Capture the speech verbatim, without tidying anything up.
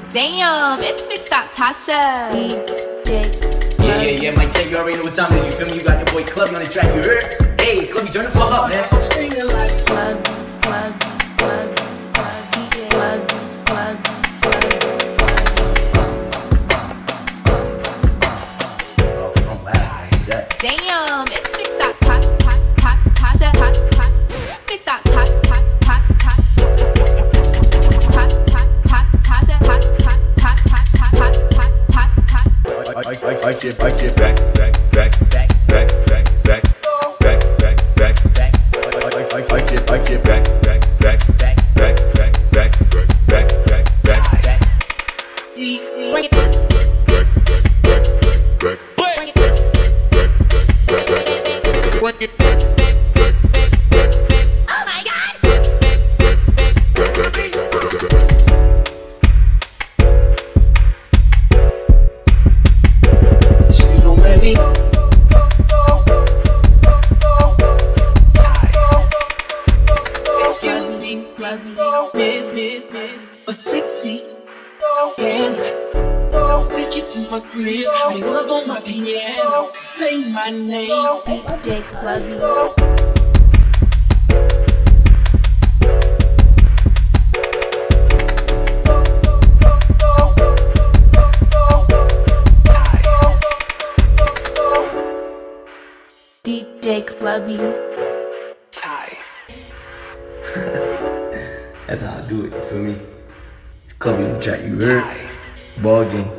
Damn, it's Mixedtashaa. D J. Yeah, yeah, yeah, Mike J, you already know what time it is, you feel me? You got your boy Clubby on the track, you heard? Hey, Clubby, turn the fuck up, man. I'm screaming like Club, club, club, club, D J. Club, club, club, oh, I'm loud, what's that? Damn, it's Mixedtashaa. Mixedtashaa. I, I, I, I get, I get back, back, back, back, back, back, back, back, back, back, back. I, I, I get, I get back, back, back, back, back, back, back, back, back, back, back. Oh my God! Business, a sexy and take you to my crib. Make love on my piano. Say my name. D J Clubby. D J Clubby. That's how I do it, you feel me? It's Clubby on the track, you heard? Ball game.